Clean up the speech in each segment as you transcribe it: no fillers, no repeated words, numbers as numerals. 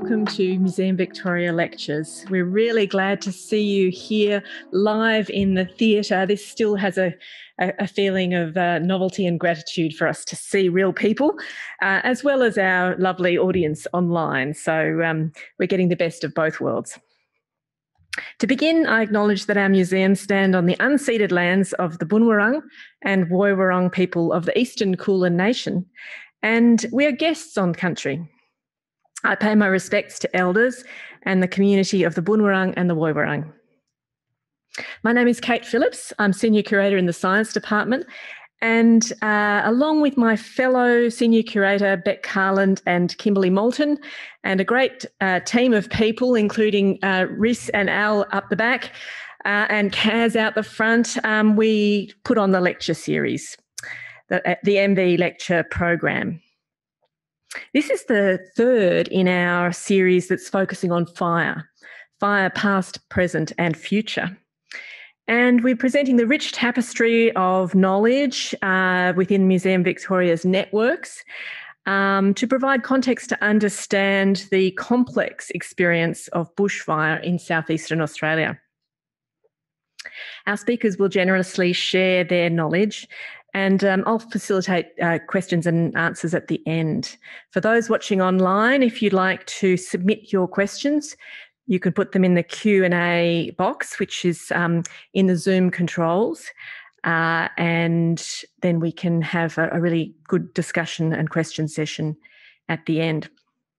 welcome to Museum Victoria Lectures. We're really glad to see you here live in the theatre. This still has a feeling of novelty and gratitude for us to see real people, as well as our lovely audience online. So we're getting the best of both worlds. To begin, I acknowledge that our museums stand on the unceded lands of the Bunurong and Woiwurrung people of the Eastern Kulin Nation, and we are guests on country. I pay my respects to elders and the community of the Bunurong and the Woiwurrung. My name is Kate Phillips. I'm Senior Curator in the Science Department, and along with my fellow Senior Curator Beck Carland and Kimberly Moulton, and a great team of people, including Rhys and Al up the back and Kaz out the front, we put on the lecture series, the MV lecture program. This is the third in our series that's focusing on fire past, present and future. And we're presenting the rich tapestry of knowledge within Museum Victoria's networks to provide context to understand the complex experience of bushfire in southeastern Australia. Our speakers will generously share their knowledge, and I'll facilitate questions and answers at the end. For those watching online, if you'd like to submit your questions, you can put them in the Q&A box, which is in the Zoom controls, and then we can have a really good discussion and question session at the end.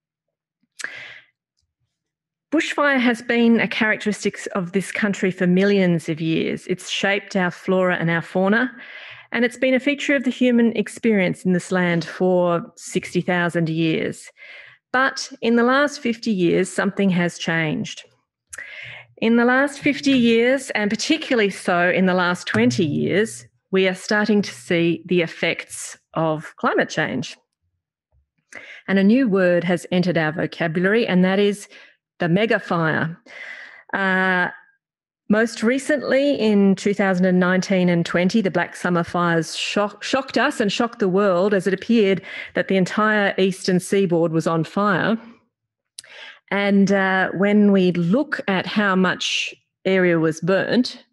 Bushfire has been a characteristic of this country for millions of years. It's shaped our flora and our fauna, and it's been a feature of the human experience in this land for 60,000 years. But in the last 50 years, something has changed. In the last 50 years, and particularly so in the last 20 years, we are starting to see the effects of climate change. And a new word has entered our vocabulary, and that is the mega fire. Most recently, in 2019 and 20, the Black Summer fires shocked us and shocked the world, as it appeared that the entire eastern seaboard was on fire. And when we look at how much area was burnt,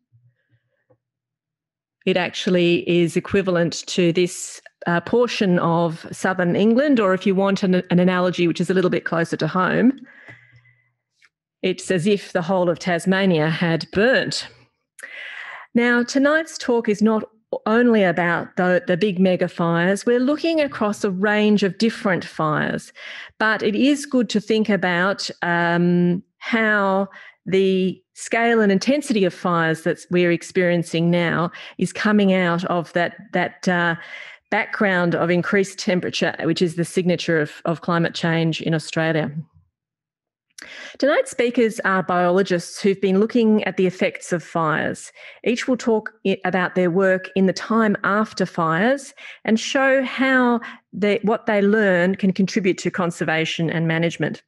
it actually is equivalent to this portion of southern England, or if you want an analogy which is a little bit closer to home, it's as if the whole of Tasmania had burnt. Now, tonight's talk is not only about the big mega fires. We're looking across a range of different fires, but it is good to think about how the scale and intensity of fires that we're experiencing now is coming out of that background of increased temperature, which is the signature of climate change in Australia. Tonight's speakers are biologists who've been looking at the effects of fires. Each will talk about their work in the time after fires and show how what they learn can contribute to conservation and management.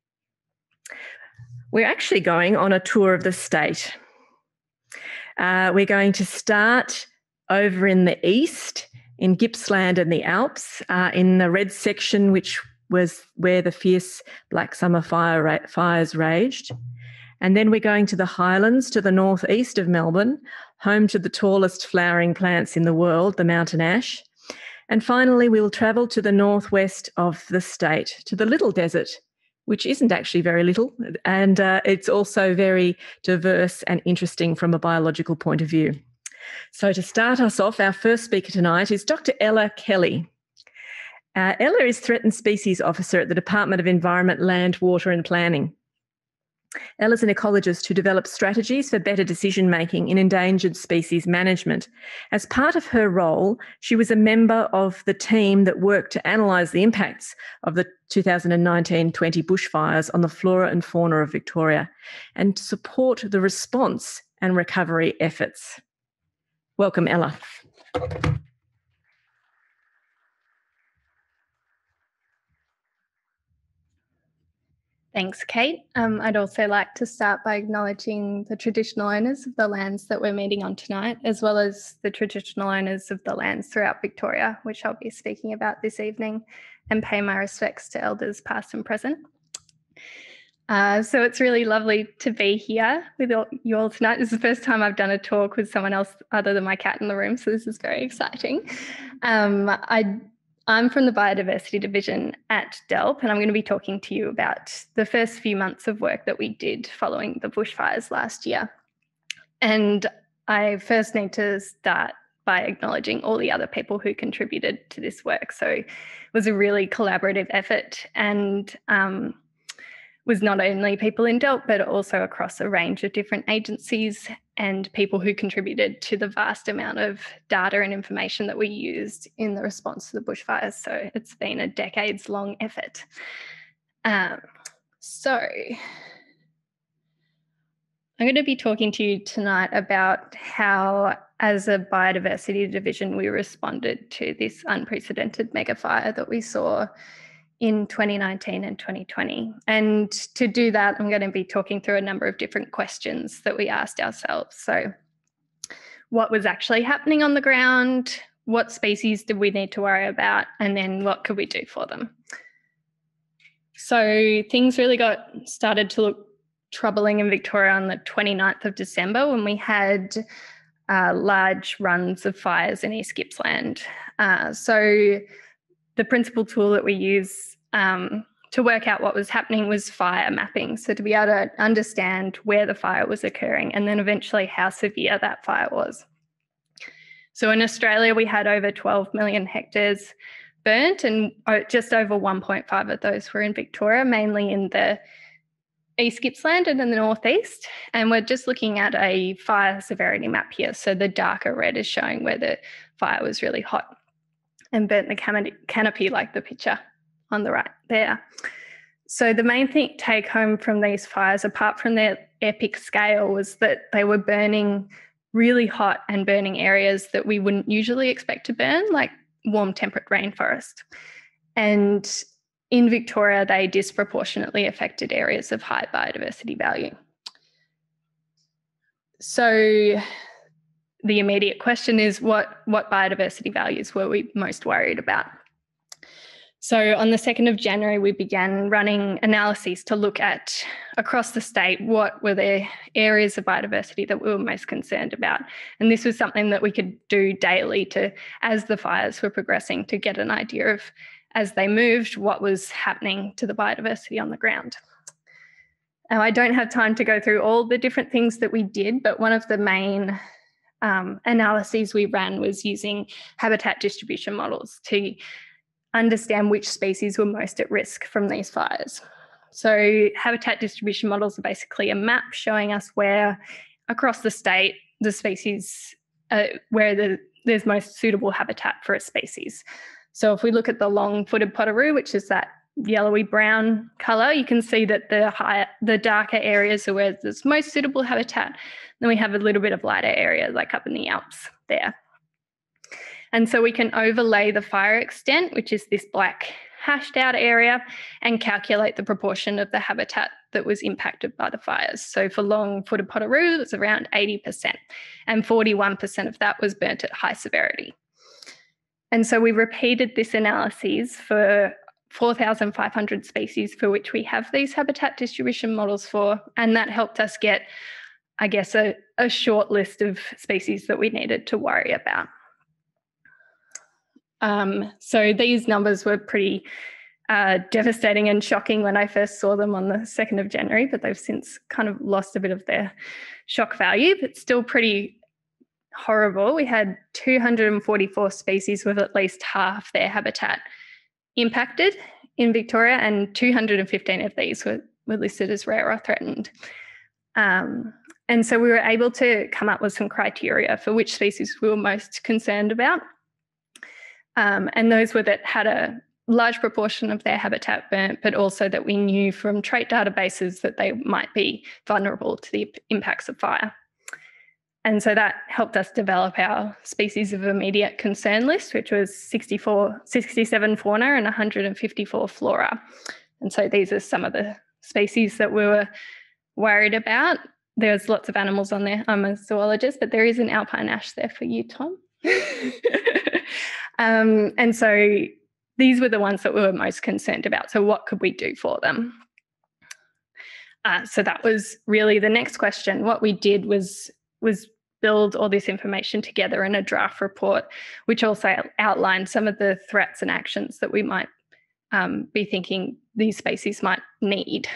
We're actually going on a tour of the state. We're going to start over in the east, in Gippsland and the Alps, in the red section, which was where the fierce Black Summer fires raged. And then we're going to the highlands to the northeast of Melbourne, home to the tallest flowering plants in the world, the mountain ash. And finally, we will travel to the northwest of the state, to the Little Desert, which isn't actually very little, and it's also very diverse and interesting from a biological point of view. So to start us off, our first speaker tonight is Dr. Ella Kelly. Ella is Threatened Species Officer at the Department of Environment, Land, Water and Planning. Ella's an ecologist who develops strategies for better decision-making in endangered species management. As part of her role, she was a member of the team that worked to analyse the impacts of the 2019-20 bushfires on the flora and fauna of Victoria and to support the response and recovery efforts. Welcome, Ella. Thanks, Kate. I'd also like to start by acknowledging the traditional owners of the lands that we're meeting on tonight, as well as the traditional owners of the lands throughout Victoria, which I'll be speaking about this evening, and pay my respects to elders past and present. So it's really lovely to be here with you all tonight. This is the first time I've done a talk with someone else other than my cat in the room, so this is very exciting. I'm from the Biodiversity Division at DELP, and I'm going to be talking to you about the first few months of work that we did following the bushfires last year. And I first need to start by acknowledging all the other people who contributed to this work. So it was a really collaborative effort, and was not only people in DELP, but also across a range of different agencies and people who contributed to the vast amount of data and information that we used in the response to the bushfires. So it's been a decades-long effort. So I'm going to be talking to you tonight about how, as a biodiversity division, we responded to this unprecedented megafire that we saw in 2019 and 2020. And to do that, I'm going to be talking through a number of different questions that we asked ourselves. So what was actually happening on the ground? What species did we need to worry about? And then what could we do for them? So things really started to look troubling in Victoria on the 29th of December when we had large runs of fires in East Gippsland. So the principal tool that we use to work out what was happening was fire mapping. So to be able to understand where the fire was occurring and then eventually how severe that fire was. So in Australia, we had over 12 million hectares burnt, and just over 1.5 of those were in Victoria, mainly in the East Gippsland and in the northeast. And we're just looking at a fire severity map here. So the darker red is showing where the fire was really hot and burnt the canopy, like the picture on the right there. So the main thing take home from these fires, apart from their epic scale, was that they were burning really hot and burning areas that we wouldn't usually expect to burn, like warm temperate rainforest. And in Victoria, they disproportionately affected areas of high biodiversity value. So the immediate question is, what biodiversity values were we most worried about? So on the 2nd of January, we began running analyses to look at, across the state, what were the areas of biodiversity that we were most concerned about. And this was something that we could do daily as the fires were progressing, to get an idea of, as they moved, what was happening to the biodiversity on the ground. Now, I don't have time to go through all the different things that we did, but one of the main analyses we ran was using habitat distribution models to understand which species were most at risk from these fires. So habitat distribution models are basically a map showing us where across the state the species, there's most suitable habitat for a species. So if we look at the long-footed potteroo, which is that yellowy brown colour, you can see that the darker areas are where there's most suitable habitat. Then we have a little bit of lighter area, like up in the Alps there. And so we can overlay the fire extent, which is this black hashed out area, and calculate the proportion of the habitat that was impacted by the fires. So for long-footed potteroo, it's around 80%, and 41% of that was burnt at high severity. And so we repeated this analysis for 4,500 species for which we have these habitat distribution models for, and that helped us get, I guess, a short list of species that we needed to worry about. So these numbers were pretty devastating and shocking when I first saw them on the 2nd of January, but they've since kind of lost a bit of their shock value, but still pretty horrible. We had 244 species with at least half their habitat impacted in Victoria, and 215 of these were listed as rare or threatened. And so we were able to come up with some criteria for which species we were most concerned about. And those were that had a large proportion of their habitat burnt, but also that we knew from trait databases that they might be vulnerable to the impacts of fire. And so that helped us develop our species of immediate concern list, which was 67 fauna and 154 flora. And so these are some of the species that we were worried about. There's lots of animals on there. I'm a zoologist, but there is an alpine ash there for you, Tom. And so these were the ones that we were most concerned about. So what could we do for them? So that was really the next question. What we did was build all this information together in a draft report, which also outlined some of the threats and actions that we might be thinking these species might need.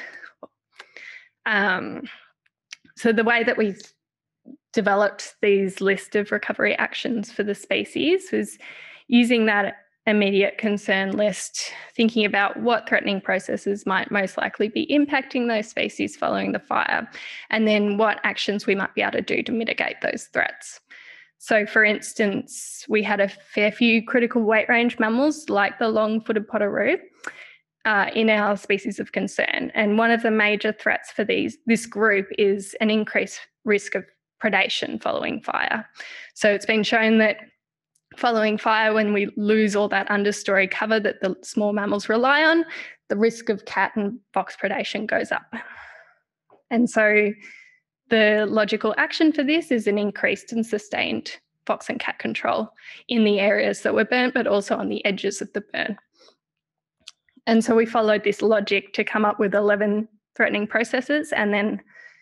So the way that we developed these list of recovery actions for the species was using that immediate concern list, thinking about what threatening processes might most likely be impacting those species following the fire, and then what actions we might be able to do to mitigate those threats. So, for instance, we had a fair few critical weight range mammals like the long-footed potteroo in our species of concern. And one of the major threats for this group is an increased risk of predation following fire. So it's been shown that following fire, when we lose all that understory cover that the small mammals rely on, the risk of cat and fox predation goes up. And so the logical action for this is an increased and sustained fox and cat control in the areas that were burnt, but also on the edges of the burn. And so we followed this logic to come up with 11 threatening processes and then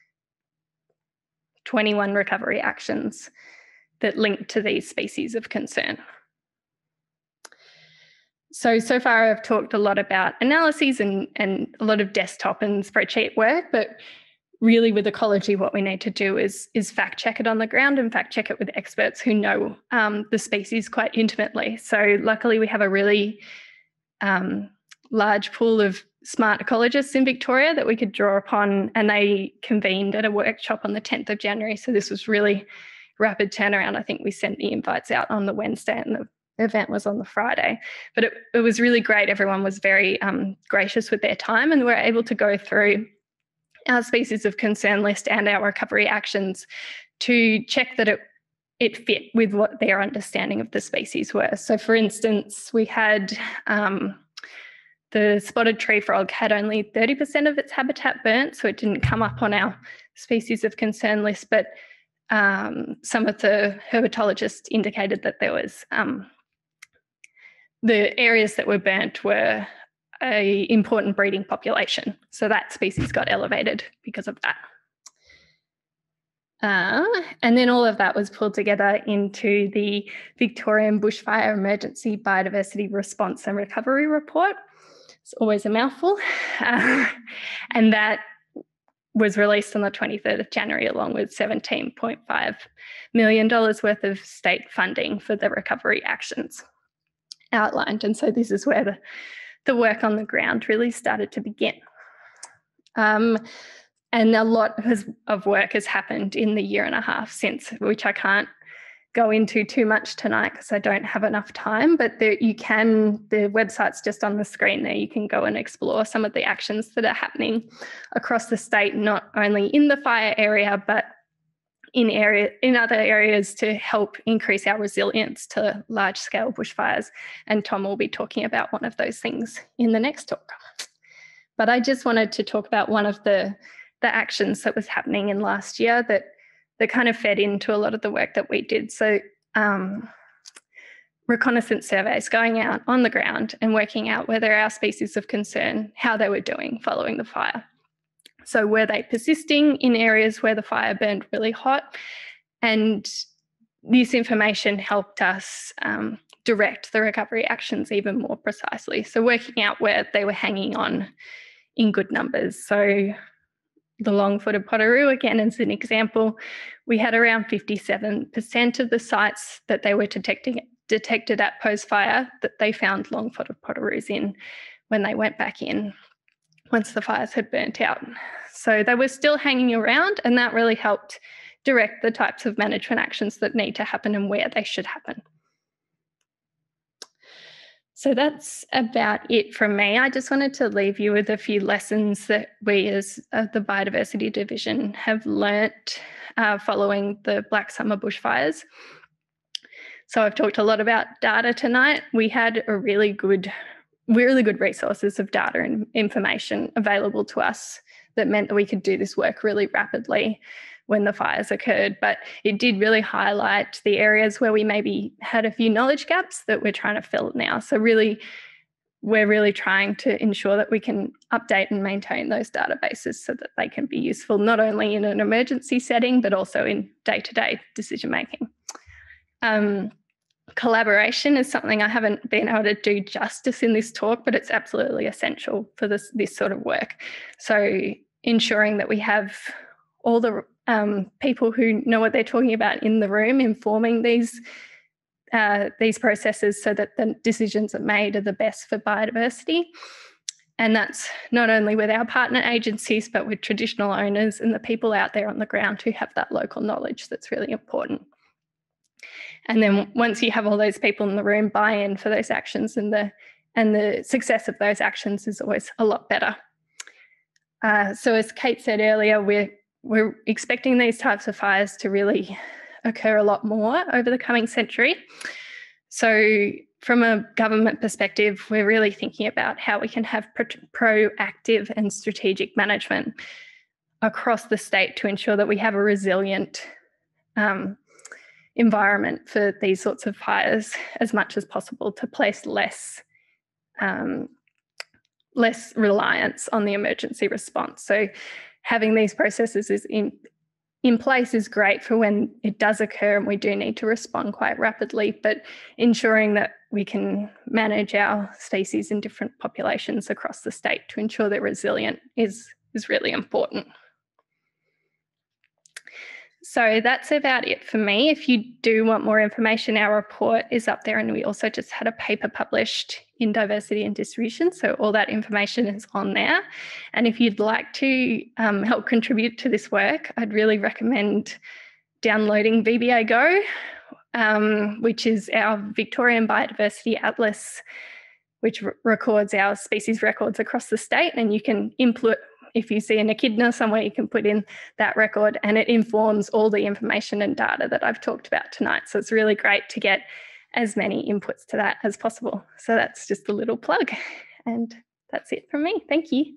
21 recovery actions that link to these species of concern. So far I've talked a lot about analyses and a lot of desktop and spreadsheet work, but really with ecology, what we need to do is fact check it on the ground and fact check it with experts who know the species quite intimately. So luckily we have a really large pool of smart ecologists in Victoria that we could draw upon, and they convened at a workshop on the 10th of January. So this was really rapid turnaround. I think we sent the invites out on the Wednesday and the event was on the Friday. But it was really great. Everyone was very gracious with their time, and we were able to go through our species of concern list and our recovery actions to check that it fit with what their understanding of the species were. So for instance, we had the spotted tree frog had only 30% of its habitat burnt, so it didn't come up on our species of concern list, but some of the herpetologists indicated that there was the areas that were burnt were an important breeding population. So that species got elevated because of that. And then all of that was pulled together into the Victorian Bushfire Emergency Biodiversity Response and Recovery Report. It's always a mouthful. And that was released on the 23rd of January, along with $17.5 million worth of state funding for the recovery actions outlined. And so this is where the work on the ground really started to begin. And a lot of work has happened in the year and a half since, which I can't go into too much tonight because I don't have enough time, but the website's just on the screen there. You can go and explore some of the actions that are happening across the state, not only in the fire area, but in other areas to help increase our resilience to large-scale bushfires. And Tom will be talking about one of those things in the next talk. But I just wanted to talk about one of the actions that was happening in last year that kind of fed into a lot of the work that we did. So reconnaissance surveys, going out on the ground and working out whether our species of concern, how they were doing following the fire. So were they persisting in areas where the fire burned really hot? And this information helped us direct the recovery actions even more precisely. So working out where they were hanging on in good numbers. So the long-footed potteroo, again, as an example, we had around 57% of the sites that they were detected at post-fire that they found long-footed potteroos in when they went back in once the fires had burnt out. So they were still hanging around, and that really helped direct the types of management actions that need to happen and where they should happen. So that's about it from me. I just wanted to leave you with a few lessons that we as the Biodiversity Division have learnt following the Black Summer bushfires. So I've talked a lot about data tonight. We had really good resources of data and information available to us that meant that we could do this work really rapidly when the fires occurred. But it did really highlight the areas where we maybe had a few knowledge gaps that we're trying to fill now. So really we're really trying to ensure that we can update and maintain those databases so that they can be useful not only in an emergency setting, but also in day-to-day decision making. Collaboration is something I haven't been able to do justice in this talk, but it's absolutely essential for this sort of work. So ensuring that we have all the people who know what they're talking about in the room informing these processes so that the decisions that are made are the best for biodiversity. And that's not only with our partner agencies, but with traditional owners and the people out there on the ground who have that local knowledge that's really important. And then once you have all those people in the room buy in for those actions, and the success of those actions is always a lot better. So as Kate said earlier, we're expecting these types of fires to really occur a lot more over the coming century. So from a government perspective, we're really thinking about how we can have proactive and strategic management across the state to ensure that we have a resilient environment for these sorts of fires as much as possible, to place less reliance on the emergency response. So having these processes in place is great for when it does occur and we do need to respond quite rapidly, but ensuring that we can manage our species in different populations across the state to ensure they're resilient is really important. So that's about it for me. If you do want more information, our report is up there, and we also just had a paper published in Diversity and Distribution. So all that information is on there. And if you'd like to help contribute to this work, I'd really recommend downloading VBA Go, which is our Victorian Biodiversity Atlas, which records our species records across the state. And you can input, if you see an echidna somewhere, you can put in that record, and it informs all the information and data that I've talked about tonight. So it's really great to get as many inputs to that as possible. So that's just a little plug, and that's it from me. Thank you.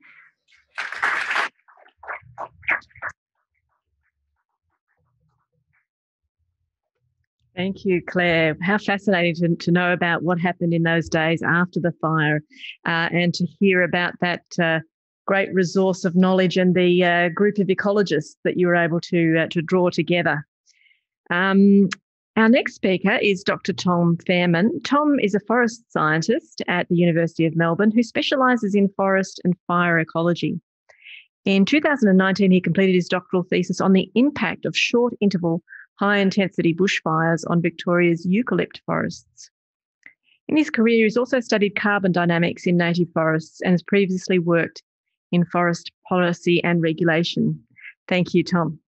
Thank you, Claire. How fascinating to know about what happened in those days after the fire, and to hear about that great resource of knowledge and the group of ecologists that you were able to draw together. Our next speaker is Dr. Tom Fairman. Tom is a forest scientist at the University of Melbourne who specialises in forest and fire ecology. In 2019, he completed his doctoral thesis on the impact of short-interval, high-intensity bushfires on Victoria's eucalypt forests. In his career, he's also studied carbon dynamics in native forests and has previously worked in forest policy and regulation. Thank you, Tom.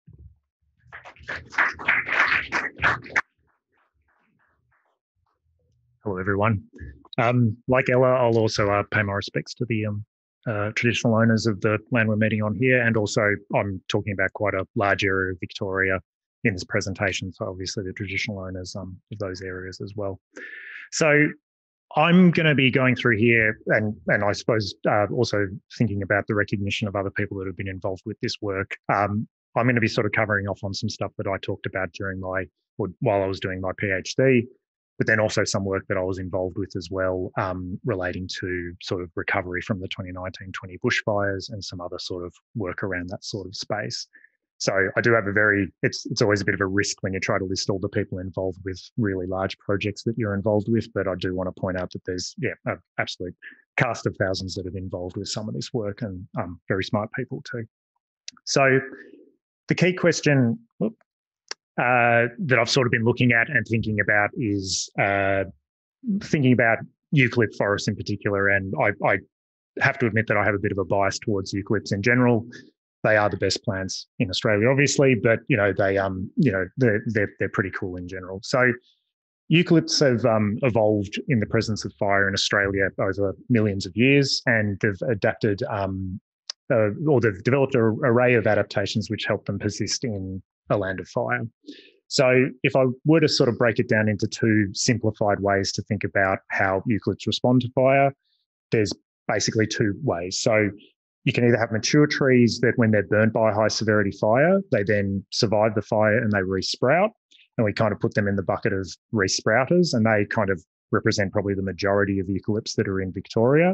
Hello, everyone. Like Ella, I'll also pay my respects to the traditional owners of the land we're meeting on here, and also I'm talking about quite a large area of Victoria in this presentation, so obviously the traditional owners of those areas as well. So I'm going to be going through here and I suppose also thinking about the recognition of other people that have been involved with this work. I'm going to be sort of covering off on some stuff that I talked about while I was doing my PhD, but then also some work that I was involved with as well, relating to sort of recovery from the 2019-20 bushfires and some other sort of work around that sort of space. So I do have it's always a bit of a risk when you try to list all the people involved with really large projects that you're involved with, but I do want to point out that there's an absolute cast of thousands that have been involved with some of this work, and very smart people too. So the key question that I've sort of been looking at and thinking about is thinking about eucalypt forests in particular, and I have to admit that I have a bit of a bias towards eucalypts in general. They are the best plants in Australia, obviously, but they're pretty cool in general. So eucalypts have evolved in the presence of fire in Australia over millions of years, and they've adapted or they've developed an array of adaptations which help them persist in a land of fire. So if I were to sort of break it down into two simplified ways to think about how eucalypts respond to fire, there's basically two ways. So you can either have mature trees that when they're burnt by a high severity fire, they then survive the fire and they resprout. And we kind of put them in the bucket of resprouters, and they kind of represent probably the majority of eucalypts that are in Victoria.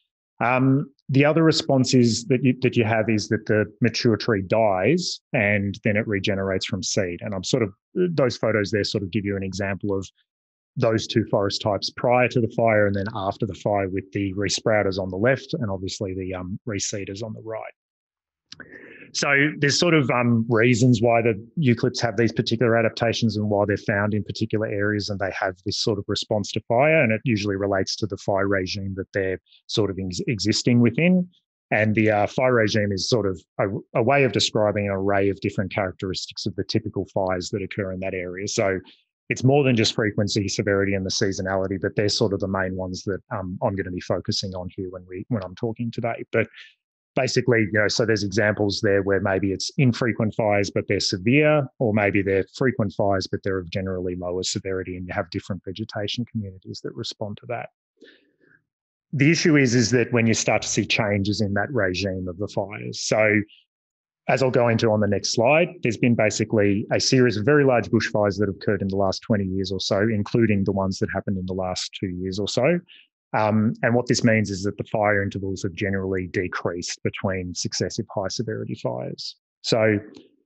The other response is that you have is that the mature tree dies and then it regenerates from seed. And I'm sort of, those photos there sort of give you an example of those two forest types prior to the fire and then after the fire, with the resprouters on the left and obviously the reseeders on the right. So there's sort of reasons why the eucalypts have these particular adaptations and why they're found in particular areas, and they have this sort of response to fire, and it usually relates to the fire regime that they're sort of existing within. And the fire regime is sort of a way of describing an array of different characteristics of the typical fires that occur in that area. So it's more than just frequency, severity, and the seasonality, but they're sort of the main ones that I'm going to be focusing on here when I'm talking today. But basically, so there's examples there where maybe it's infrequent fires, but they're severe, or maybe they're frequent fires, but they're of generally lower severity, and you have different vegetation communities that respond to that. The issue is that when you start to see changes in that regime of the fires. So as I'll go into on the next slide, there's been basically a series of very large bushfires that have occurred in the last 20 years or so, including the ones that happened in the last 2 years or so. And what this means is that the fire intervals have generally decreased between successive high severity fires. So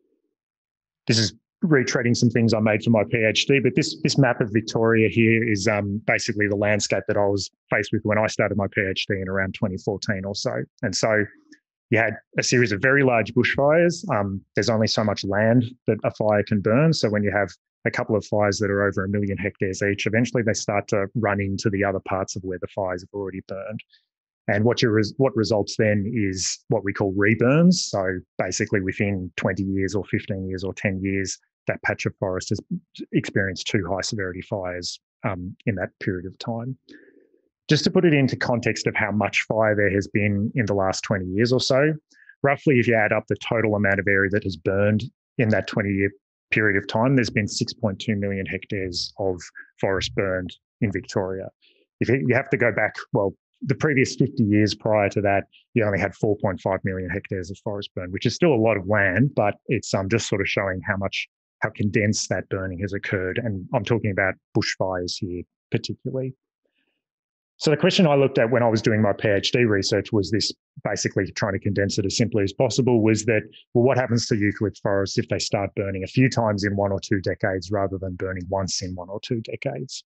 this is retreading some things I made for my PhD, but this map of Victoria here is basically the landscape that I was faced with when I started my PhD in around 2014 or so. And so you had a series of very large bushfires. There's only so much land that a fire can burn. So when you have a couple of fires that are over 1 million hectares each, eventually they start to run into the other parts of where the fires have already burned. And what results then is what we call reburns. So basically within 20 years or 15 years or 10 years, that patch of forest has experienced 2 high severity fires in that period of time. Just to put it into context of how much fire there has been in the last 20 years or so, roughly if you add up the total amount of area that has burned in that 20-year period of time, there's been 6.2 million hectares of forest burned in Victoria. If you have to go back, well, the previous 50 years prior to that, you only had 4.5 million hectares of forest burned, which is still a lot of land, but it's just sort of showing how condensed that burning has occurred. And I'm talking about bushfires here particularly. So the question I looked at when I was doing my PhD research was this, basically trying to condense it as simply as possible, was that, well, what happens to eucalypt forests if they start burning a few times in 1 or 2 decades rather than burning once in 1 or 2 decades?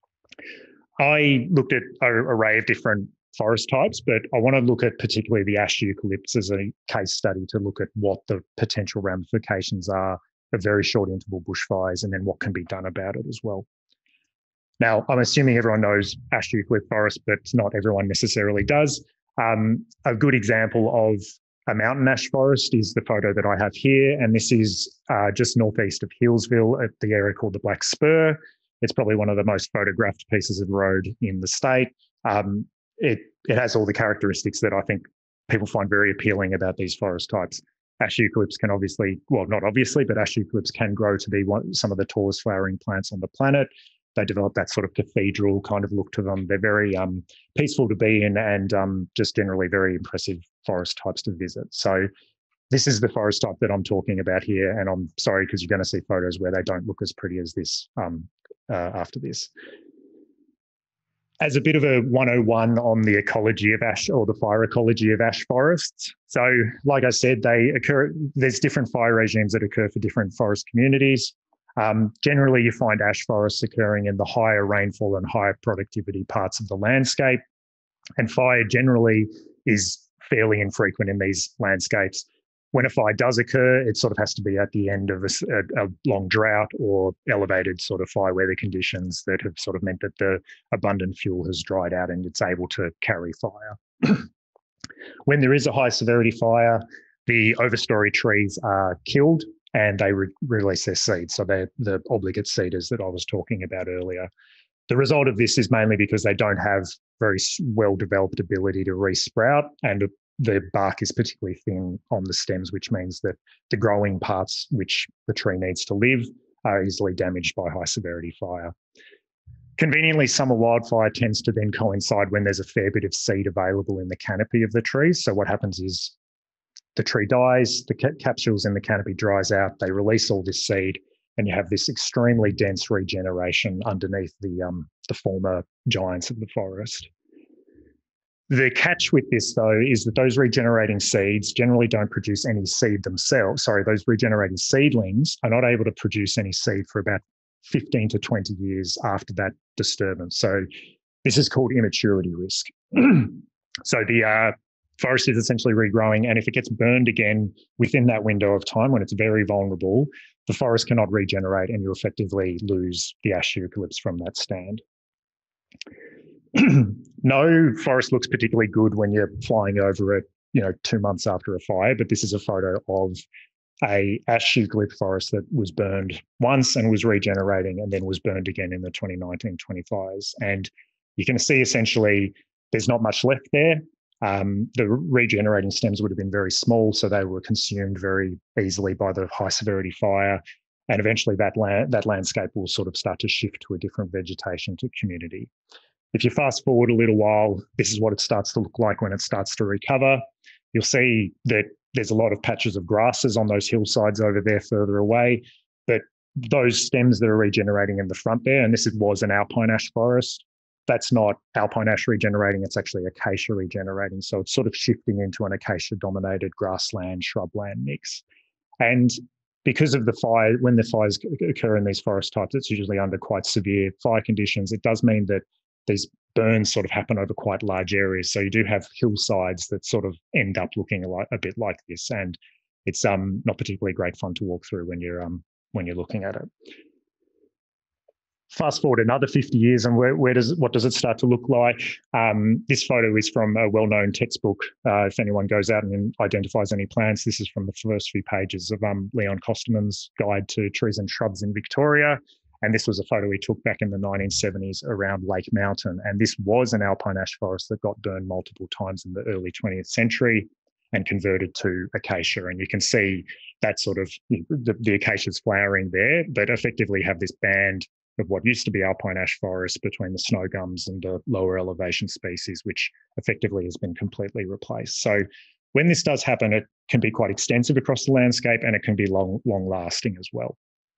I looked at an array of different forest types, but I want to look at particularly the ash eucalypts as a case study to look at what the potential ramifications are of very short interval bushfires and then what can be done about it as well. Now, I'm assuming everyone knows ash eucalypt forest, but not everyone necessarily does. A good example of a mountain ash forest is the photo that I have here, and this is just northeast of Healesville at the area called the Black Spur. It's probably one of the most photographed pieces of road in the state. It has all the characteristics that I think people find very appealing about these forest types. Ash eucalypts can obviously, well, not obviously, but ash eucalypts can grow to be some of the tallest flowering plants on the planet. They develop that sort of cathedral kind of look to them. They're very peaceful to be in and just generally very impressive forest types to visit. So this is the forest type that I'm talking about here. And I'm sorry, because you're going to see photos where they don't look as pretty as this after this. As a bit of a 101 on the ecology of ash, or the fire ecology of ash forests. So like I said, there's different fire regimes that occur for different forest communities. Generally, you find ash forests occurring in the higher rainfall and higher productivity parts of the landscape. And fire generally is fairly infrequent in these landscapes. When a fire does occur, it sort of has to be at the end of a long drought or elevated sort of fire weather conditions that have sort of meant that the abundant fuel has dried out and it's able to carry fire. When there is a high severity fire, the overstory trees are killed and they release their seeds. So they're the obligate seeders that I was talking about earlier. The result of this is mainly because they don't have very well-developed ability to resprout, and the bark is particularly thin on the stems, which means that the growing parts which the tree needs to live are easily damaged by high severity fire. Conveniently, summer wildfire tends to then coincide when there's a fair bit of seed available in the canopy of the trees. So what happens is the tree dies, the capsules in the canopy dries out, they release all this seed, and you have this extremely dense regeneration underneath the former giants of the forest. The catch with this, though, is that those regenerating seeds generally don't produce any seed themselves. Sorry, those regenerating seedlings are not able to produce any seed for about 15 to 20 years after that disturbance. So this is called immaturity risk. So the forest is essentially regrowing, and if it gets burned again within that window of time when it's very vulnerable, the forest cannot regenerate and you effectively lose the ash eucalypts from that stand. No forest looks particularly good when you're flying over it, 2 months after a fire, but this is a photo of a ash eucalypt forest that was burned once and was regenerating and then was burned again in the 2019-20 fires. And you can see essentially there's not much left there. The regenerating stems would have been very small, so they were consumed very easily by the high severity fire. And eventually that landscape will sort of start to shift to a different vegetation to community. If you fast forward a little while, this is what it starts to look like when it starts to recover. You'll see that there's a lot of patches of grasses on those hillsides over there further away, but those stems that are regenerating in the front there, and this was an alpine ash forest, that's not alpine ash regenerating, it's actually acacia regenerating. So it's sort of shifting into an acacia-dominated grassland, shrubland mix. And because of the fire, when the fires occur in these forest types, it's usually under quite severe fire conditions. It does mean that these burns sort of happen over quite large areas. So you do have hillsides that sort of end up looking a bit like this. And it's not particularly great fun to walk through when you're looking at it. Fast forward another 50 years, and what does it start to look like? This photo is from a well-known textbook. If anyone goes out and identifies any plants, this is from the first few pages of Leon Costerman's Guide to Trees and Shrubs in Victoria. And this was a photo he took back in the 1970s around Lake Mountain. And this was an alpine ash forest that got burned multiple times in the early 20th century and converted to acacia. And you can see that sort of, the acacia's flowering there, but effectively have this band of what used to be alpine ash forest between the snow gums and the lower elevation species, which effectively has been completely replaced. So when this does happen, it can be quite extensive across the landscape and it can be long lasting as well.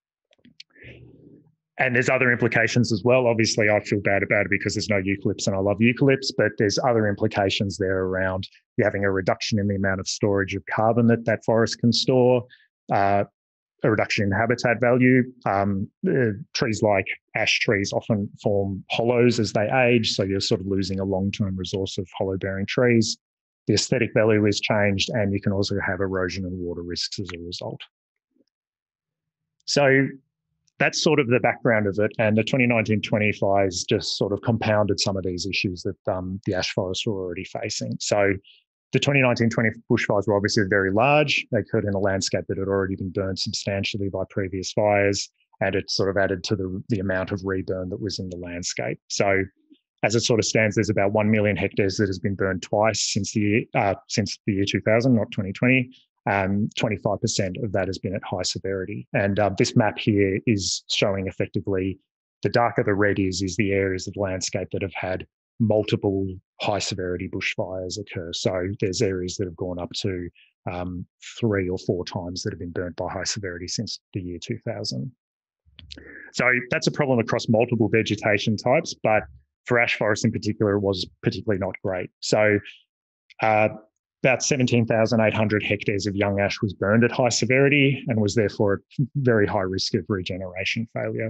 And there's other implications as well. Obviously, I feel bad about it because there's no eucalypts and I love eucalypts, but there's other implications there around you having a reduction in the amount of storage of carbon that forest can store, a reduction in habitat value. Trees like ash trees often form hollows as they age, so you're sort of losing a long-term resource of hollow-bearing trees. The aesthetic value is changed, and you can also have erosion and water risks as a result. So that's sort of the background of it, and the 2019-20 fires just sort of compounded some of these issues that the ash forests were already facing. So the 2019-20 bushfires were obviously very large. They occurred in a landscape that had already been burned substantially by previous fires, and it sort of added to the amount of reburn that was in the landscape. So as it sort of stands, there's about 1 million hectares that has been burned twice since the year 2000, not 2020. 25% of that has been at high severity. And this map here is showing effectively the darker the red is the areas of the landscape that have had multiple high severity bushfires occur. So there's areas that have gone up to 3 or 4 times that have been burnt by high severity since the year 2000. So that's a problem across multiple vegetation types, but for ash forests in particular, it was particularly not great. So about 17,800 hectares of young ash was burned at high severity and was therefore at very high risk of regeneration failure.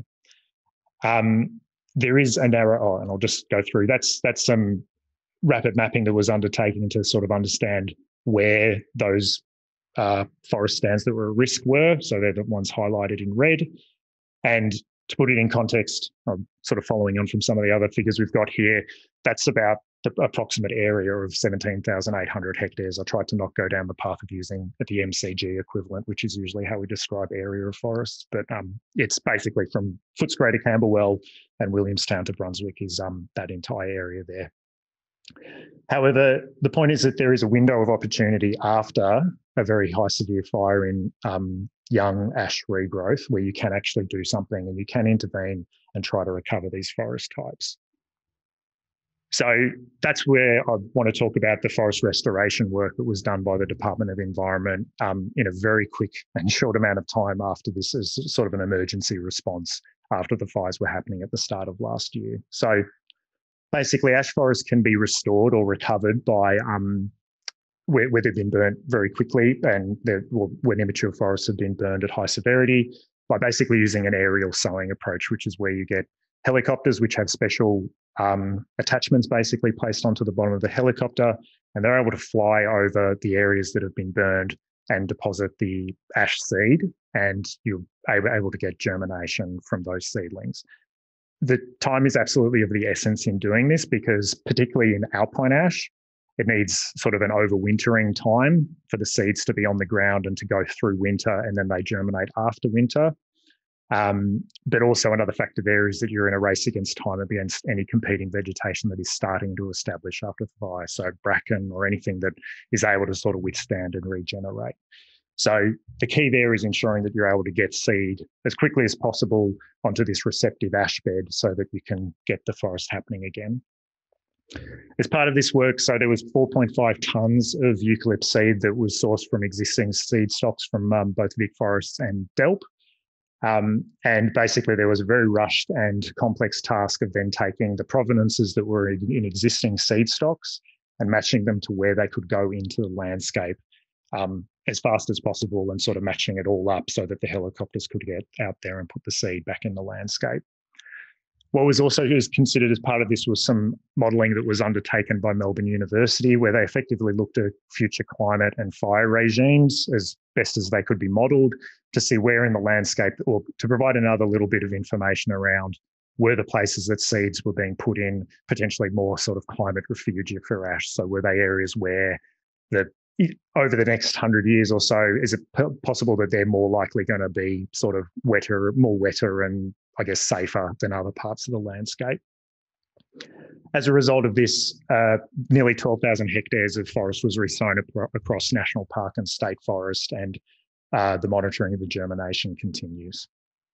There is an error, and I'll just go through. That's some rapid mapping that was undertaken to sort of understand where those forest stands that were at risk were. So they're the ones highlighted in red. And to put it in context, sort of following on from some of the other figures we've got here, that's about the approximate area of 17,800 hectares. I tried to not go down the path of using the MCG equivalent, which is usually how we describe area of forests, but it's basically from Footscray to Camberwell and Williamstown to Brunswick is that entire area there. However, the point is that there is a window of opportunity after a very high severe fire in young ash regrowth where you can actually do something and you can intervene and try to recover these forest types. So that's where I want to talk about the forest restoration work that was done by the Department of Environment in a very quick and short amount of time after this, as sort of an emergency response after the fires were happening at the start of last year. So basically, ash forests can be restored or recovered by where they've been burnt very quickly, and when immature forests have been burned at high severity, by basically using an aerial sowing approach, which is where you get helicopters which have special attachments basically placed onto the bottom of the helicopter, and they're able to fly over the areas that have been burned and deposit the ash seed, and you're able to get germination from those seedlings. The time is absolutely of the essence in doing this, because particularly in alpine ash, it needs sort of an overwintering time for the seeds to be on the ground and to go through winter, and then they germinate after winter. But also another factor there is that you're in a race against time against any competing vegetation that is starting to establish after fire. So bracken or anything that is able to sort of withstand and regenerate. So the key there is ensuring that you're able to get seed as quickly as possible onto this receptive ash bed so that you can get the forest happening again. As part of this work, so there was 4.5 tonnes of eucalypt seed that was sourced from existing seed stocks from both Vic Forests and DELP. And basically there was a very rushed and complex task of then taking the provenances that were in existing seed stocks and matching them to where they could go into the landscape as fast as possible, and sort of matching it all up so that the helicopters could get out there and put the seed back in the landscape. What was also considered as part of this was some modelling that was undertaken by Melbourne University, where they effectively looked at future climate and fire regimes as best as they could be modelled to see where in the landscape, or to provide another little bit of information around were the places that seeds were being put in potentially more sort of climate refugia for ash. So were they areas where over the next 100 years or so, is it possible that they're more likely going to be sort of more wetter and I guess safer than other parts of the landscape? As a result of this, nearly 12,000 hectares of forest was resown across National Park and State Forest, and the monitoring of the germination continues.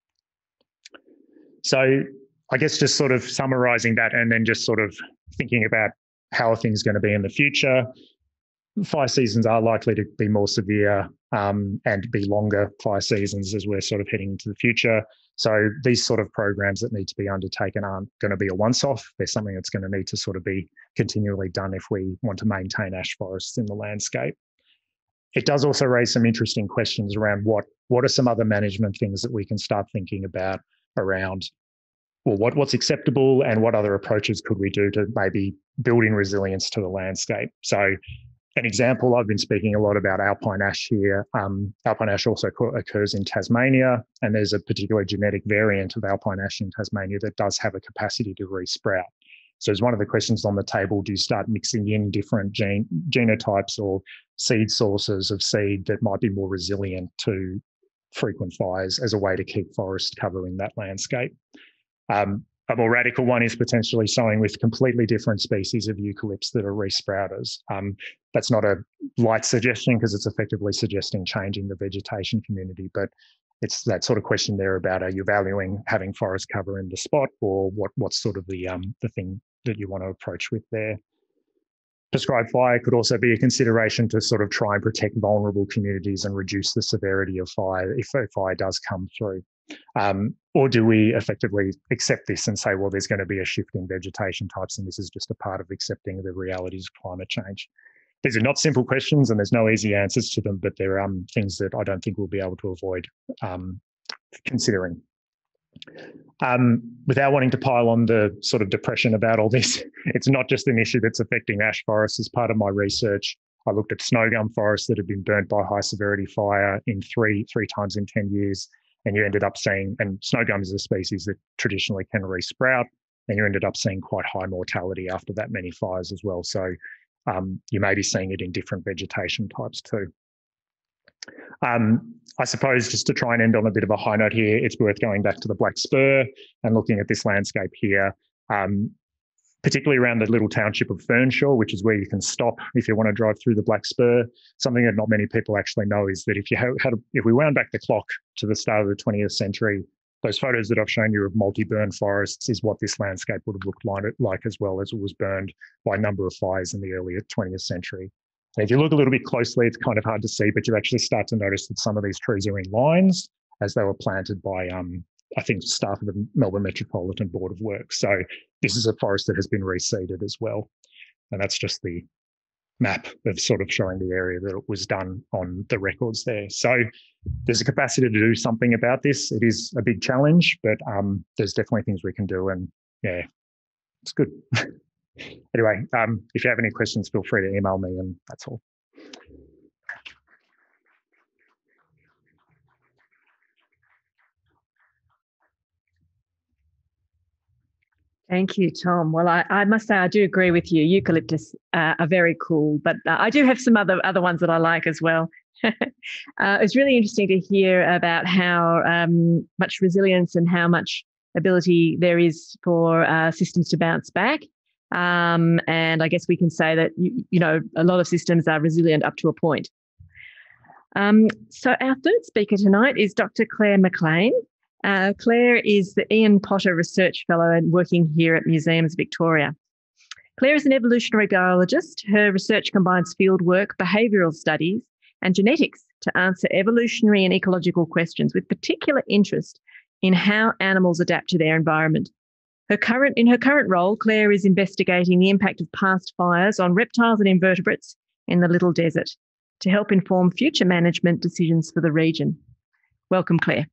So I guess just sort of summarising that, and then just sort of thinking about how are things going to be in the future. Fire seasons are likely to be more severe and be longer fire seasons as we're sort of heading into the future. So these sort of programs that need to be undertaken aren't going to be a once-off. They're something that's going to need to sort of be continually done if we want to maintain ash forests in the landscape. It does also raise some interesting questions around what are some other management things that we can start thinking about around, well, what's acceptable and what other approaches could we do to maybe build in resilience to the landscape. So an example, I've been speaking a lot about alpine ash here. Alpine ash also occurs in Tasmania, and there's a particular genetic variant of alpine ash in Tasmania that does have a capacity to resprout. So as one of the questions on the table, do you start mixing in different genotypes or seed sources of seed that might be more resilient to frequent fires as a way to keep forest cover in that landscape? A more radical one is potentially sowing with completely different species of eucalypts that are resprouters. That's not a light suggestion because it's effectively suggesting changing the vegetation community, but it's that sort of question there about, are you valuing having forest cover in the spot, or what's sort of the thing that you want to approach with there? Prescribed fire could also be a consideration to sort of try and protect vulnerable communities and reduce the severity of fire if a fire does come through. Or do we effectively accept this and say, well, there's going to be a shift in vegetation types and this is just a part of accepting the realities of climate change? These are not simple questions and there's no easy answers to them, but they're things that I don't think we'll be able to avoid considering. Without wanting to pile on the sort of depression about all this, it's not just an issue that's affecting ash forests. As part of my research, I looked at snow gum forests that have been burnt by high severity fire in three times in 10 years. And you ended up seeing, and snow gum is a species that traditionally can resprout, and you ended up seeing quite high mortality after that many fires as well. So you may be seeing it in different vegetation types too. I suppose just to try and end on a bit of a high note here, it's worth going back to the Black Spur and looking at this landscape here, particularly around the little township of Fernshaw, which is where you can stop if you want to drive through the Black Spur. Something that not many people actually know is that if we wound back the clock to the start of the 20th century, those photos that I've shown you of multi-burn forests is what this landscape would have looked like as well, as it was burned by a number of fires in the earlier 20th century. And if you look a little bit closely, it's kind of hard to see, but you actually start to notice that some of these trees are in lines as they were planted by, I think, staff of the Melbourne Metropolitan Board of Works. So this is a forest that has been reseeded as well. And that's just the map of sort of showing the area that it was done on the records there. So there's a capacity to do something about this. It is a big challenge, but there's definitely things we can do. And yeah, it's good. Anyway, if you have any questions, feel free to email me, and that's all. Thank you, Tom. Well, I must say I do agree with you. Eucalyptus are very cool, but I do have some other ones that I like as well. It's really interesting to hear about how much resilience and how much ability there is for systems to bounce back. And I guess we can say that, you know, a lot of systems are resilient up to a point. So our third speaker tonight is Dr. Claire McLean. Claire is the Ian Potter Research Fellow and working here at Museums Victoria. Claire is an evolutionary biologist. Her research combines fieldwork, behavioural studies and genetics to answer evolutionary and ecological questions, with particular interest in how animals adapt to their environment. In her current role, Claire is investigating the impact of past fires on reptiles and invertebrates in the Little Desert to help inform future management decisions for the region. Welcome, Claire.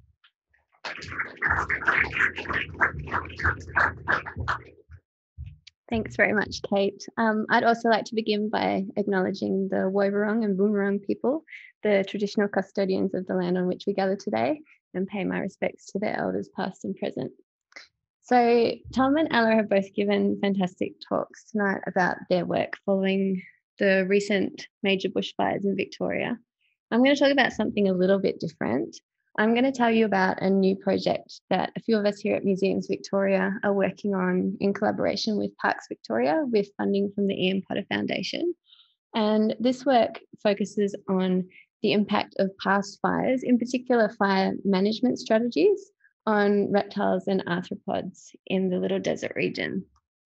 Thanks very much, Kate. I'd also like to begin by acknowledging the Woiwurrung and Boonwurrung people, the traditional custodians of the land on which we gather today, and pay my respects to their elders past and present. So Tom and Ella have both given fantastic talks tonight about their work following the recent major bushfires in Victoria. I'm going to talk about something a little bit different. I'm going to tell you about a new project that a few of us here at Museums Victoria are working on in collaboration with Parks Victoria with funding from the Ian Potter Foundation. And this work focuses on the impact of past fires, in particular fire management strategies, on reptiles and arthropods in the Little Desert region.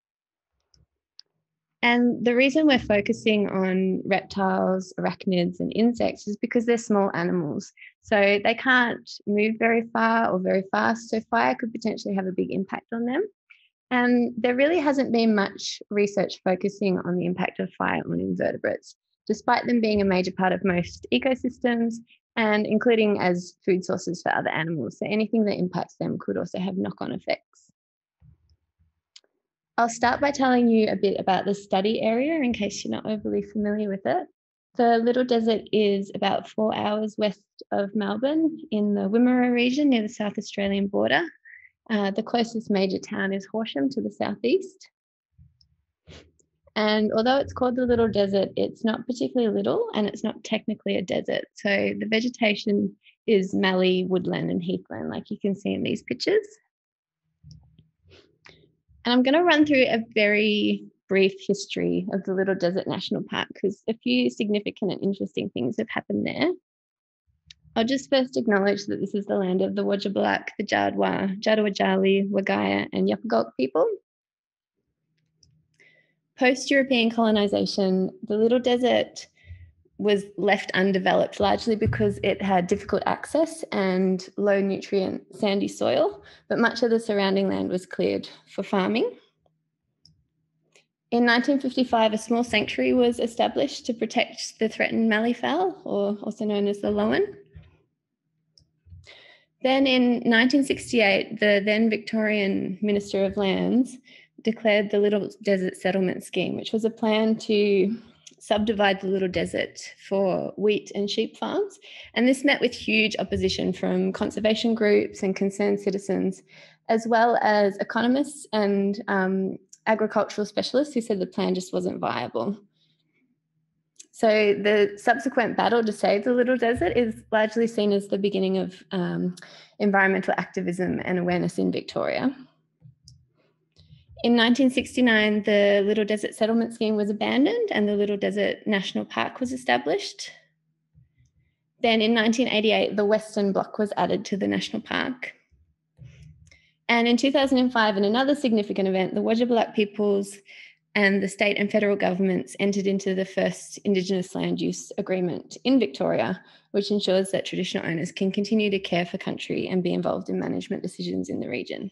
And the reason we're focusing on reptiles, arachnids, and insects is because they're small animals. So they can't move very far or very fast. So fire could potentially have a big impact on them. And there really hasn't been much research focusing on the impact of fire on invertebrates, despite them being a major part of most ecosystems and including as food sources for other animals. So anything that impacts them could also have knock-on effects. I'll start by telling you a bit about the study area in case you're not overly familiar with it. The Little Desert is about 4 hours west of Melbourne in the Wimmera region near the South Australian border. The closest major town is Horsham to the southeast. And although it's called the Little Desert, it's not particularly little and it's not technically a desert. So the vegetation is mallee, woodland and heathland, like you can see in these pictures. And I'm going to run through a very brief history of the Little Desert National Park because a few significant and interesting things have happened there. I'll just first acknowledge that this is the land of the Wodjabulak, the Jadwa, Jadawajali, Wagaya and Yapagok people. Post-European colonisation, the Little Desert was left undeveloped largely because it had difficult access and low nutrient sandy soil, but much of the surrounding land was cleared for farming. In 1955, a small sanctuary was established to protect the threatened mallee fowl, or also known as the lohan. Then in 1968, the then Victorian Minister of Lands declared the Little Desert Settlement Scheme, which was a plan to subdivide the Little Desert for wheat and sheep farms. And this met with huge opposition from conservation groups and concerned citizens, as well as economists and agricultural specialists who said the plan just wasn't viable. So the subsequent battle to save the Little Desert is largely seen as the beginning of environmental activism and awareness in Victoria. In 1969, the Little Desert Settlement Scheme was abandoned and the Little Desert National Park was established. Then in 1988, the Western Block was added to the National Park. And in 2005, in another significant event, the Wodjabulak peoples and the state and federal governments entered into the first Indigenous land use agreement in Victoria, which ensures that traditional owners can continue to care for country and be involved in management decisions in the region.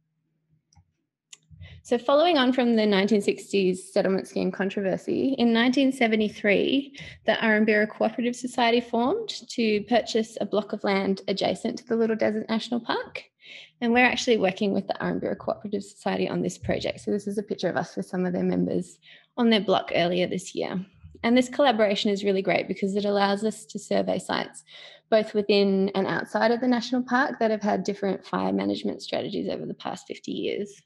So following on from the 1960s settlement scheme controversy, in 1973, the Arambira Cooperative Society formed to purchase a block of land adjacent to the Little Desert National Park. And we're actually working with the Arambira Cooperative Society on this project. So this is a picture of us with some of their members on their block earlier this year. And this collaboration is really great because it allows us to survey sites both within and outside of the national park that have had different fire management strategies over the past 50 years.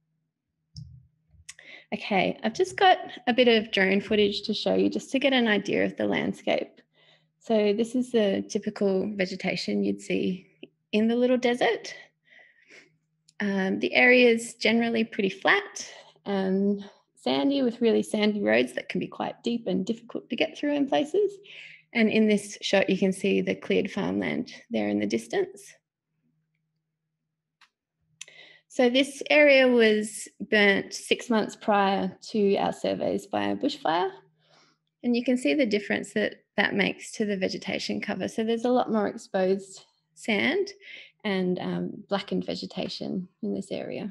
Okay, I've just got a bit of drone footage to show you just to get an idea of the landscape. So this is the typical vegetation you'd see in the Little Desert. The area is generally pretty flat and sandy with really sandy roads that can be quite deep and difficult to get through in places. And in this shot, you can see the cleared farmland there in the distance. So this area was burnt 6 months prior to our surveys by a bushfire. And you can see the difference that that makes to the vegetation cover. So there's a lot more exposed sand and blackened vegetation in this area.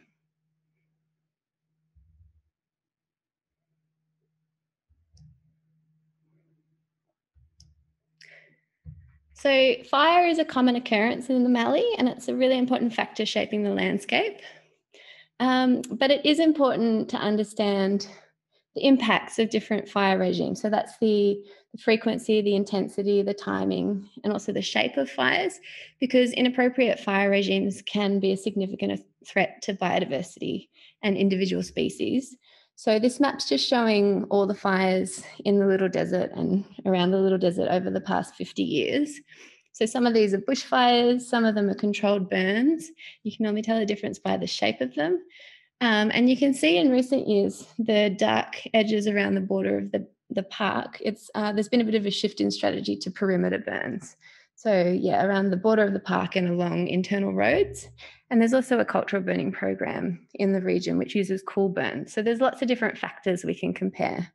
So fire is a common occurrence in the Mallee, and it's a really important factor shaping the landscape. But it is important to understand the impacts of different fire regimes. So that's the frequency, the intensity, the timing, and also the shape of fires, because inappropriate fire regimes can be a significant threat to biodiversity and individual species. So this map's just showing all the fires in the Little Desert and around the Little Desert over the past 50 years. So some of these are bushfires, some of them are controlled burns. You can normally tell the difference by the shape of them. And you can see in recent years, the dark edges around the border of the park, there's been a bit of a shift in strategy to perimeter burns. So yeah, around the border of the park and along internal roads. And there's also a cultural burning program in the region which uses cool burns. So there's lots of different factors we can compare.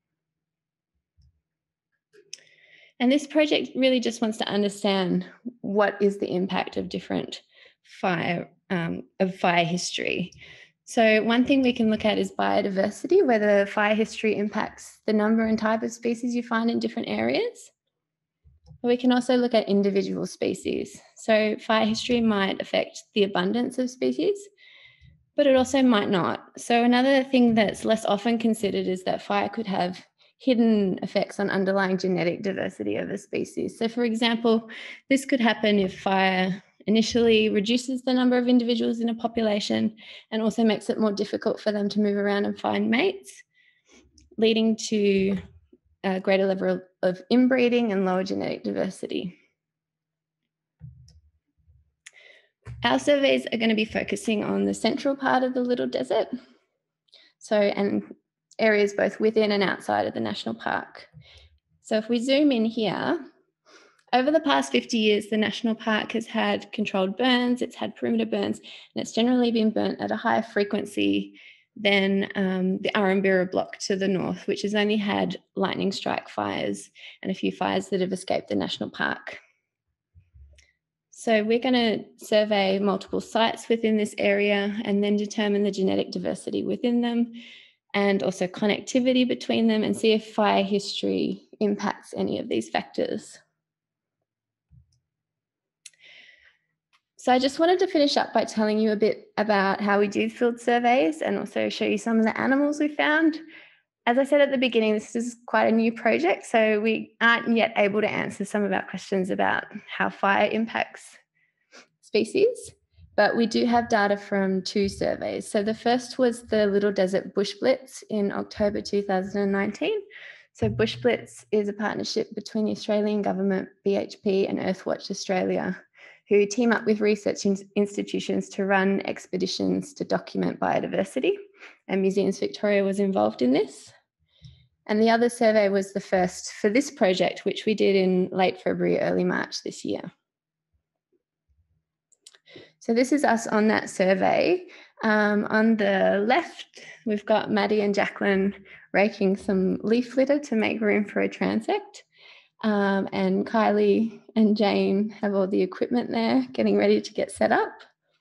And this project really just wants to understand what is the impact of different fire history. So one thing we can look at is biodiversity, whether fire history impacts the number and type of species you find in different areas. We can also look at individual species. So fire history might affect the abundance of species, but it also might not. So another thing that's less often considered is that fire could have hidden effects on underlying genetic diversity of a species. So for example, this could happen if fire initially reduces the number of individuals in a population and also makes it more difficult for them to move around and find mates, leading to a greater level of inbreeding and lower genetic diversity. Our surveys are going to be focusing on the central part of the Little Desert, and areas both within and outside of the national park. So if we zoom in here, over the past 50 years, the national park has had controlled burns, it's had perimeter burns, and it's generally been burnt at a higher frequency than the Arambira block to the north, which has only had lightning strike fires and a few fires that have escaped the national park. So we're going to survey multiple sites within this area and then determine the genetic diversity within them and also connectivity between them and see if fire history impacts any of these factors. So I just wanted to finish up by telling you a bit about how we do field surveys and also show you some of the animals we found. As I said at the beginning, this is quite a new project, so we aren't yet able to answer some of our questions about how fire impacts species, but we do have data from 2 surveys. So the first was the Little Desert Bush Blitz in October 2019. So Bush Blitz is a partnership between the Australian government, BHP and Earthwatch Australia, who team up with research institutions to run expeditions to document biodiversity, and Museums Victoria was involved in this. And the other survey was the first for this project, which we did in late February, early March this year. So this is us on that survey. On the left, we've got Maddie and Jacqueline raking some leaf litter to make room for a transect. And Kylie and Jane have all the equipment there, getting ready to get set up.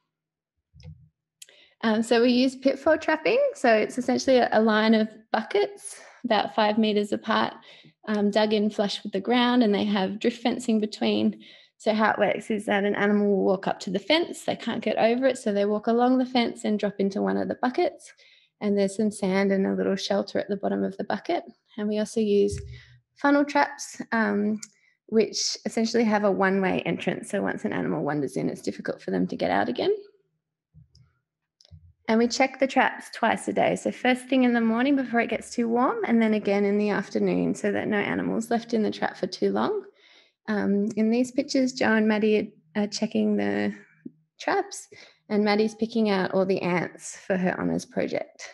So we use pitfall trapping. So it's essentially a line of buckets about 5 meters apart, dug in flush with the ground, and they have drift fencing between. So how it works is that an animal will walk up to the fence, they can't get over it, so they walk along the fence and drop into one of the buckets. And there's some sand and a little shelter at the bottom of the bucket. And we also use funnel traps, which essentially have a one-way entrance. So once an animal wanders in, it's difficult for them to get out again. And we check the traps twice a day. So first thing in the morning before it gets too warm, and then again in the afternoon, so that no animals left in the trap for too long. In these pictures, Joe and Maddie are checking the traps, and Maddie's picking out all the ants for her honours project.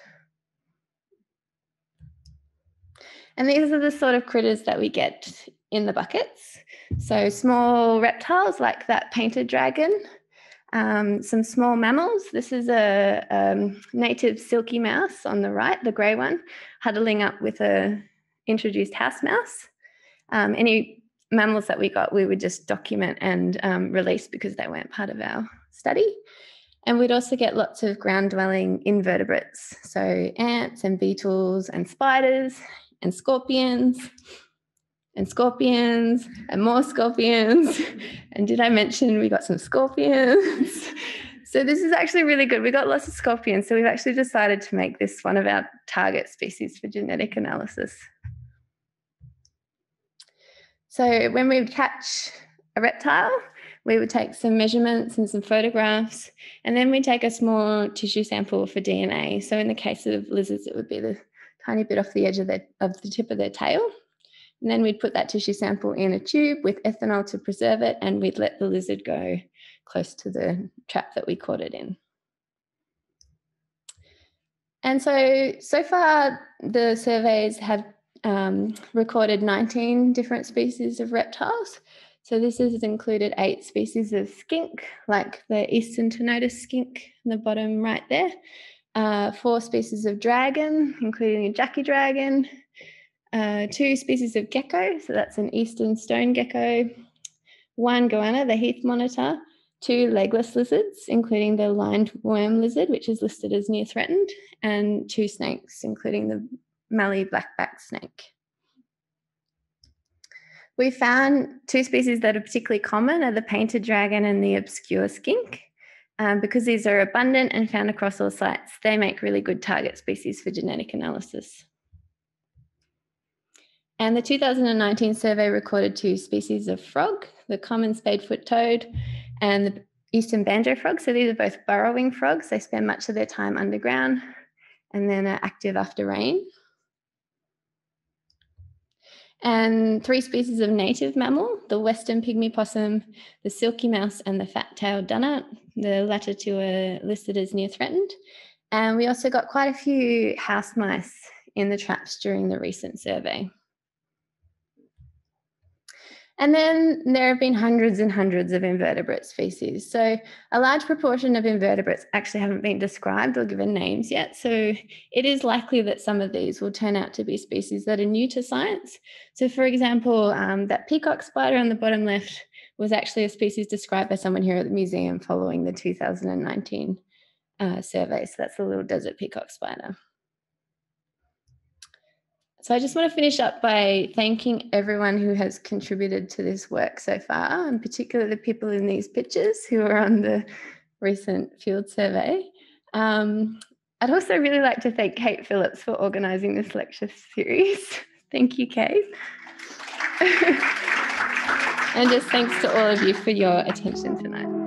And these are the sort of critters that we get in the buckets. So small reptiles like that painted dragon, some small mammals. This is a native silky mouse on the right, the grey one, huddling up with a introduced house mouse. Any mammals that we got, we would just document and release because they weren't part of our study. And we'd also get lots of ground-dwelling invertebrates, so ants and beetles and spiders and scorpions and more scorpions. And did I mention we got some scorpions? So this is actually really good. We got lots of scorpions, so we've actually decided to make this one of our target species for genetic analysis. So when we would catch a reptile, we would take some measurements and some photographs, and then we take a small tissue sample for DNA. So in the case of lizards, it would be the tiny bit off the edge of the tip of their tail. And then we'd put that tissue sample in a tube with ethanol to preserve it, and we'd let the lizard go close to the trap that we caught it in. And so far, the surveys have recorded 19 different species of reptiles. So this has included 8 species of skink, like the eastern Tonotus skink in the bottom right there, 4 species of dragon, including a Jackie dragon, 2 species of gecko, so that's an eastern stone gecko, 1 goanna, the heath monitor, 2 legless lizards, including the lined worm lizard, which is listed as near threatened, and 2 snakes, including the Mallee blackback snake. We found 2 species that are particularly common are the painted dragon and the obscure skink. Because these are abundant and found across all sites, they make really good target species for genetic analysis. And the 2019 survey recorded 2 species of frog, the common spadefoot toad and the eastern banjo frog. So these are both burrowing frogs. They spend much of their time underground and then are active after rain. And 3 species of native mammal, the western pygmy possum, the silky mouse and the fat-tailed dunnart. The latter 2 are listed as near threatened. And we also got quite a few house mice in the traps during the recent survey. And then there have been hundreds and hundreds of invertebrate species. So a large proportion of invertebrates actually haven't been described or given names yet. So it is likely that some of these will turn out to be species that are new to science. So for example, that peacock spider on the bottom left was actually a species described by someone here at the museum following the 2019 survey. So that's the little desert peacock spider. So I just want to finish up by thanking everyone who has contributed to this work so far, and particularly the people in these pictures who are on the recent field survey. I'd also really like to thank Kate Phillips for organising this lecture series. Thank you, Kate. And just thanks to all of you for your attention tonight.